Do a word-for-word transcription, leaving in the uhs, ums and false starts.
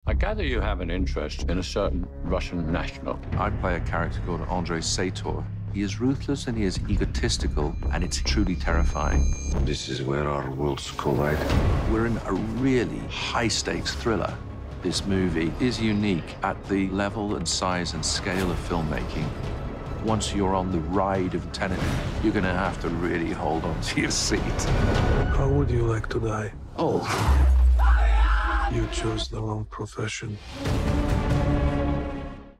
I gather you have an interest in a certain Russian national. I play a character called Andrei Sator. He is ruthless and he is egotistical, and it's truly terrifying. This is where our worlds collide. We're in a really high-stakes thriller. This movie is unique at the level and size and scale of filmmaking. Once you're on the ride of Tenet, you're gonna have to really hold on to your seat. How would you like to die? Oh. You chose the wrong profession.